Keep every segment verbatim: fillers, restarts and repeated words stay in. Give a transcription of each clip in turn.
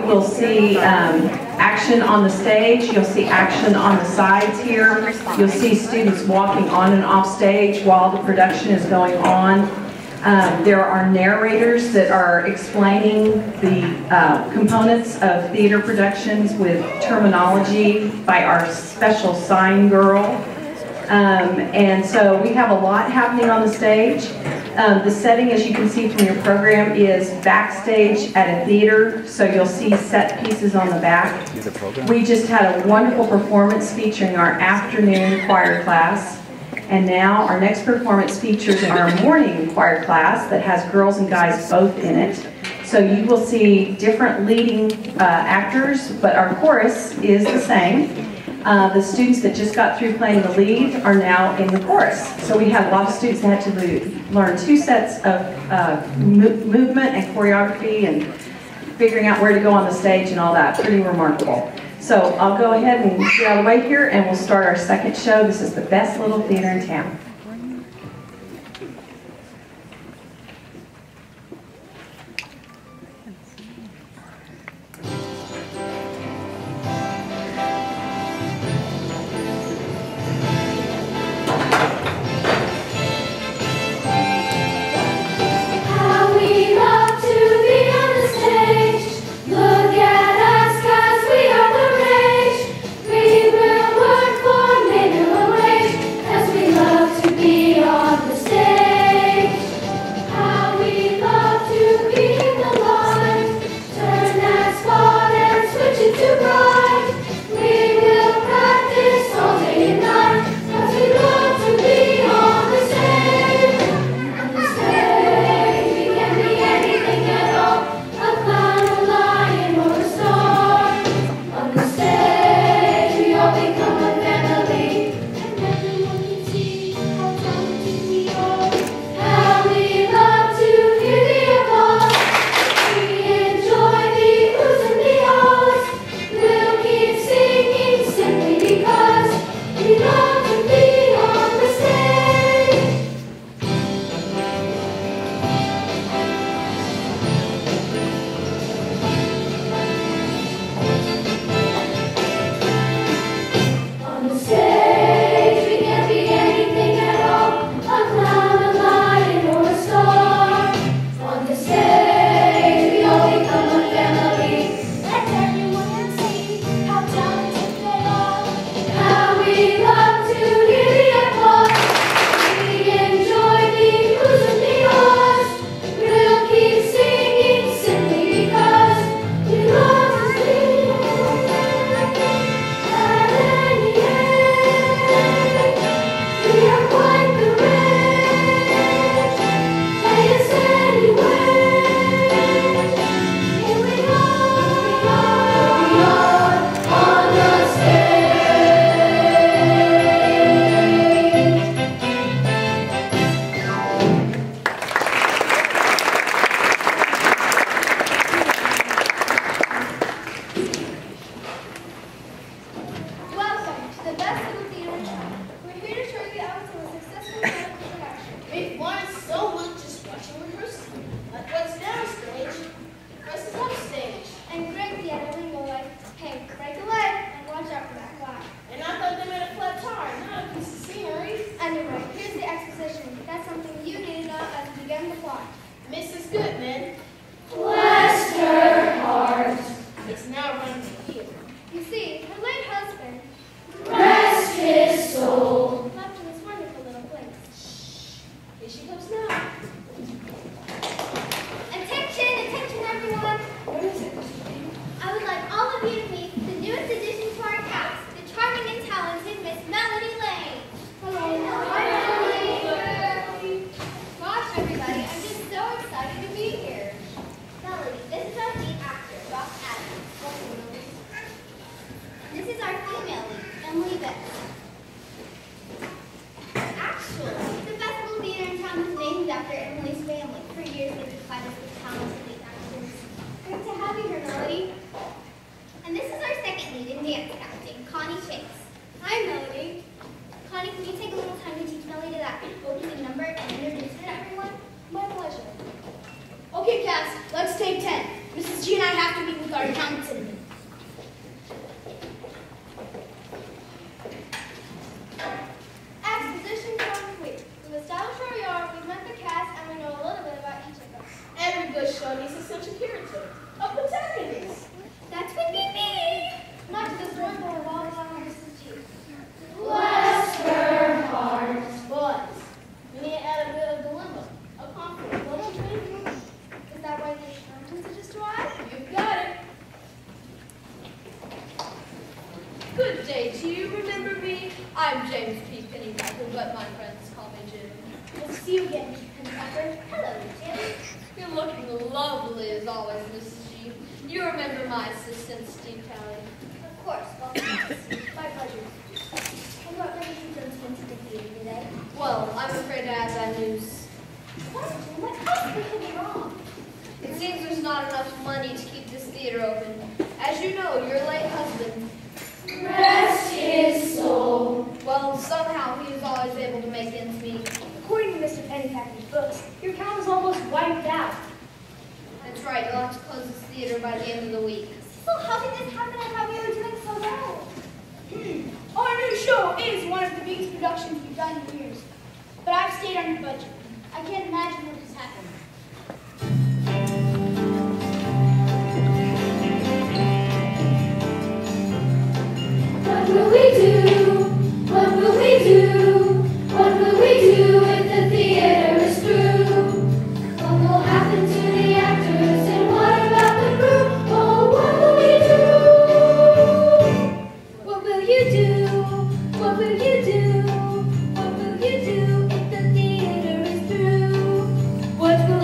You'll see um, action on the stage. You'll see action on the sides here. You'll see students walking on and off stage while the production is going on. Um, there are narrators that are explaining the uh, components of theater productions with terminology by our special sign girl. Um, and so we have a lot happening on the stage. Um, the setting, as you can see from your program, is backstage at a theater, so you'll see set pieces on the back. We just had a wonderful performance featuring our afternoon choir class. And now our next performance features our morning choir class that has girls and guys both in it. So you will see different leading uh, actors, but our chorus is the same. Uh, the students that just got through playing the lead are now in the chorus. So we have a lot of students that had to learn two sets of uh, mo movement and choreography and figuring out where to go on the stage and all that. Pretty remarkable. So I'll go ahead and get out of the way here and we'll start our second show. This is the best little theater in town. Love to with our countenance. Exposition complete. We've established where we are, we've met the cast, and we know a little bit about each of us. Every good show needs a central character, a protagonist. That's what we need. Not to destroy the revolving around Missus G. Bless her heart. But we need to add a bit of dilemma, a conflict, don't you think? Is that why they turned to destroy? You've got it. Good day. Do you remember me? I'm James P. Pennypacker, but my friends call me Jim. Good to see you again, Mister Pennypacker. Hello, Jim. You're looking lovely as always, Missus G. You remember my assistant, Steve Kelly? Of course. Well, yes. My pleasure. And what brings you from Twin to the theater today? Well, I'm afraid I have bad news. What, Jim? What possibly could be wrong? It seems there's not enough money to keep this theater open. As you know, your late husband, Rest his soul. well, somehow he was always able to make ends meet. According to Mister Pennypacker's books, your town was almost wiped out. That's right, you'll have to close this theater by the end of the week. So how did this happen and how we were doing so well? Hmm. Our new show is one of the biggest productions we've done in years, but I've stayed under budget. I can't imagine what just happened. What will we do? What will we do? What will we do if the theater is through? What will happen to the actors and what about the crew? Oh, what will we do? What will you do? What will you do? What will you do if the theater is through? What will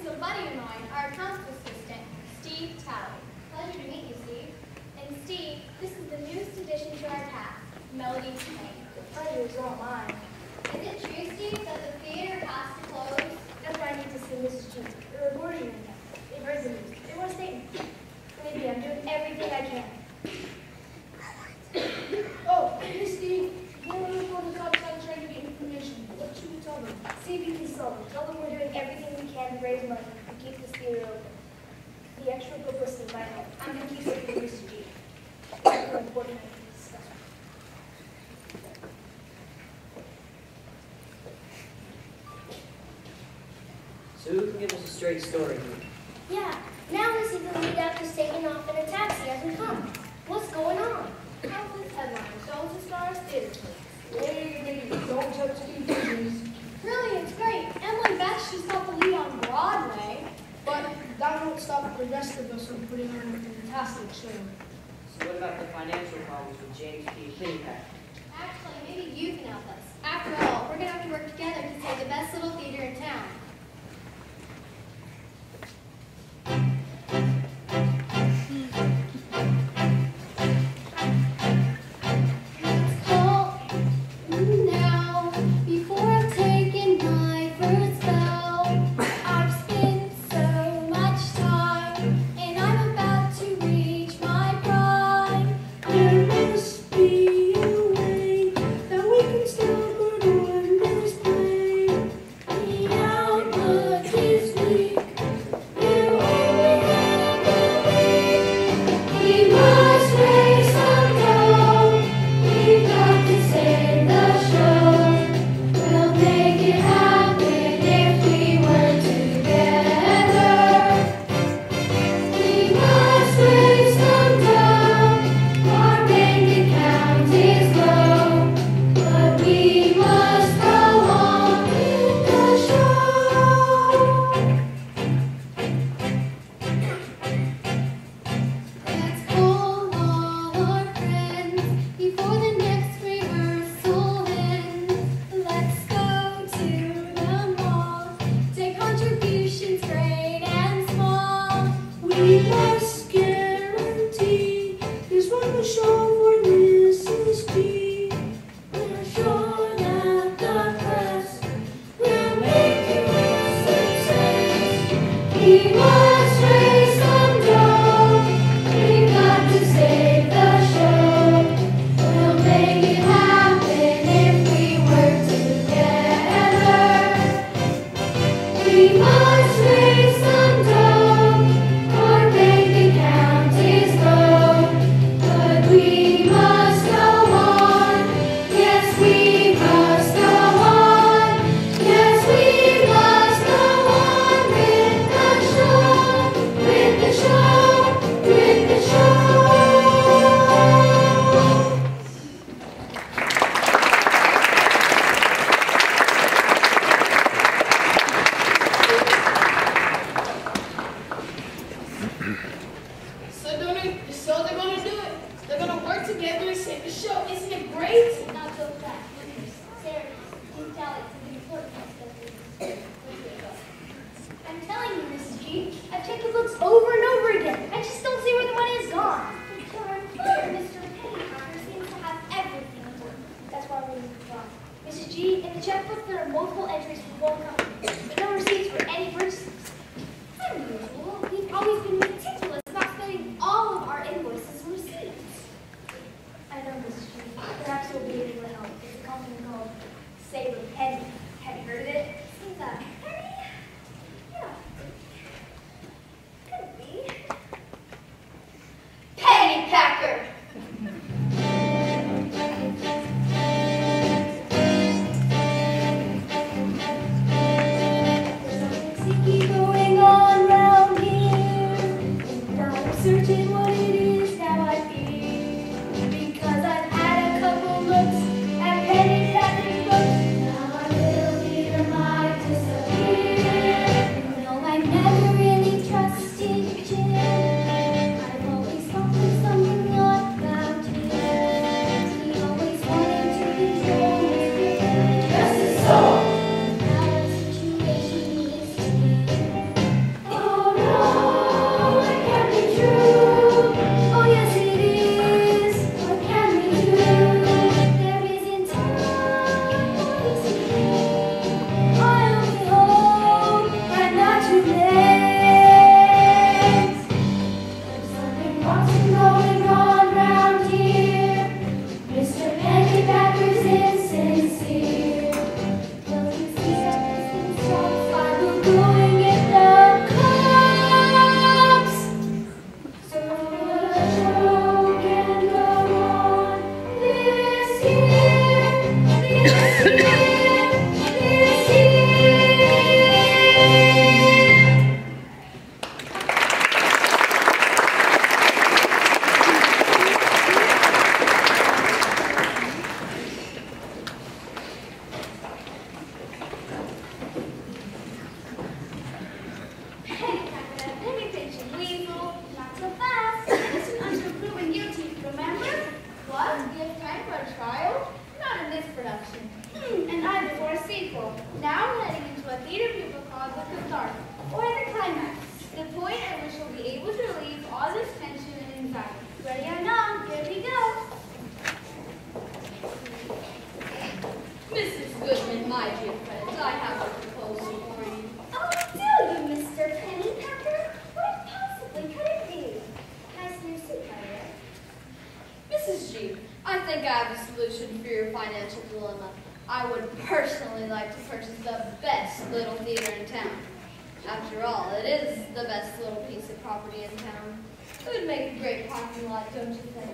a buddy of mine, our accounts assistant, Steve Talley. Pleasure to meet you, Steve. And Steve, this is the newest addition to our cast, Melody Tang. The pleasure is all mine. Is it true, Steve, that the theater has to close? That's why I need to see Missus G. They're reporting right now. They've heard the news. They want a statement. Believe me, I'm doing everything I can. Oh, hey Steve, you want to report the cops out trying to get information. What should we tell them? See if you can solve it. Tell them we're doing everything we can to raise money and keep this theater open. The extra publicity might help. I'm going to keep it for Missus G. It's more important than we discuss. So who can give us a straight story here? Yeah, now we see the lead actor's taking off in a taxi as we come. What's going on? How's this headline? Shows the stars theater. Hey, baby, don't touch Steve, please. Really, it's great. Emily Beth just got the lead on Broadway, but that won't stop the rest of us from putting on a fantastic show. So what about the financial problems with James P. Pennypack? Actually, maybe you can help us. After all, we're going to have to work together to save the best little theater in town. Keep solution for your financial dilemma, I would personally like to purchase the best little theater in town. After all, it is the best little piece of property in town. It would make a great parking lot, don't you think?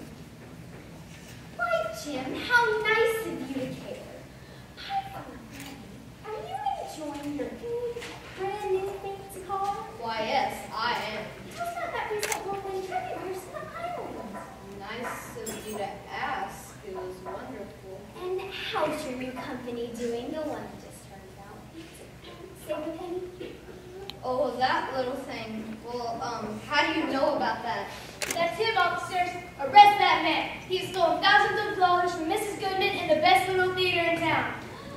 Why, Jim, how nice of you to care. Hi, are you enjoying your big, brand new fancy car? Why, yes, I am. How's not that recent one when Trevor the Island? Nice of you to ask. It was wonderful. And how's your new company doing? The one that just turned out. Save a penny? Oh, that little thing. Well, um, how do you know about that? That's him, officers. Arrest that man. He stole thousands of dollars from Missus Goodman in the best little theater in town.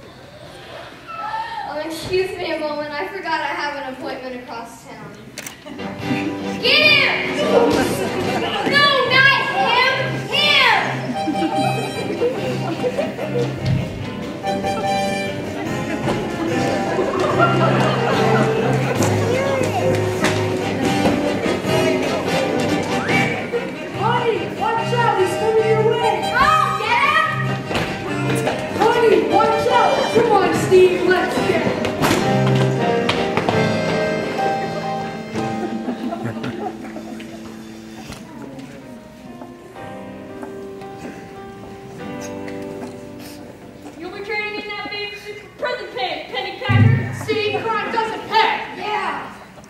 Um, excuse me a moment. I forgot I have an appointment across town. Get him! No, not him! Honey, watch out, he's coming your way. Oh, get him! Honey, watch out. Come on, Steve, let's get it. You'll be trading in that baby for prison pay, penny packer. See, crime doesn't pay. Yeah.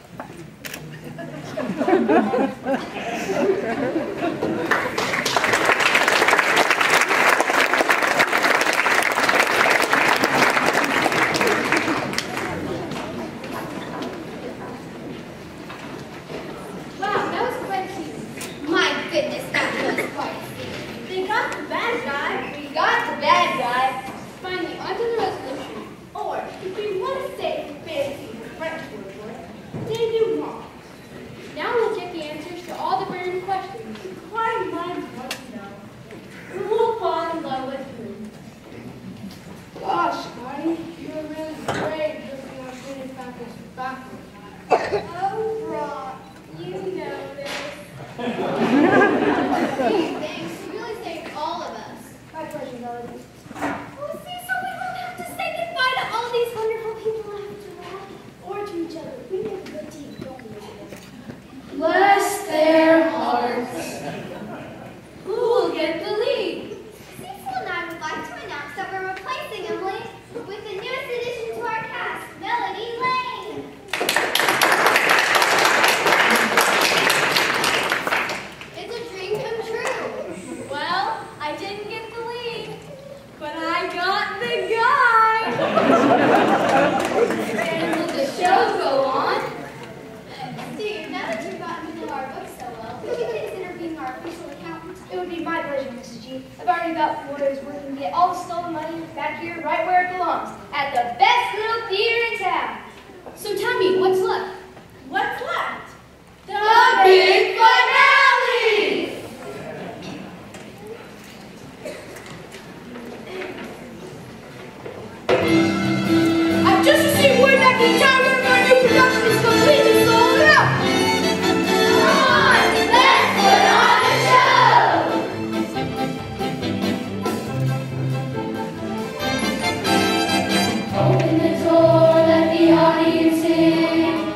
Wow, that was quite cute. My goodness, that was quite cute. They got the bad guy. We got the bad guy. Finally, on to the resolution. Or, if we want to say fancy French word for it, denouement. Now we'll get the answers to all the burning questions. Why might want to know? Who will fall in love with whom? Gosh, Scotty, you're really great looking on penny packers backwards. Oh, Brock, you know this. Gee, thanks. You really saved all of us. My pleasure, Melody. Oh, see, so we won't have to say goodbye to all these wonderful people after all. Or to each other. We make a good team, don't we? Bless their hearts. Who will get the lead? Cecil and I would like to announce that we're replacing Emily with the newest addition to our cast, Melody Lane. It's a dream come true. Well, I didn't get the lead, but I got the guy. And will the show go on? Steve, now that you've gotten to know our book so well, would you consider being our official accountant? It would be my pleasure, Missus G. I've already got lawyers working to get all the stolen money back here right where it belongs, at the best little theater in town. So tell me, what's left? What's left? The big finale! I've just received word that the entire of our new production is completely sold out! Come on, let's put on a show! Open the door, let the audience in.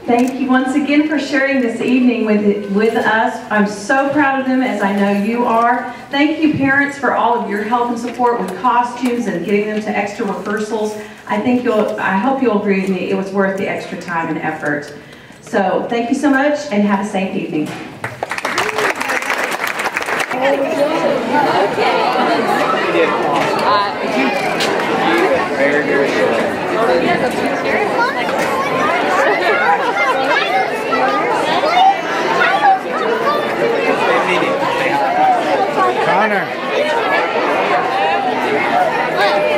Thank you once again for sharing this evening with, with us. I'm so proud of them, as I know you are. Thank you, parents, for all of your help and support with costumes and getting them to extra rehearsals. I think you'll, I hope you'll agree with me, it was worth the extra time and effort. So thank you so much, and have a safe evening. Very, very good. Connor.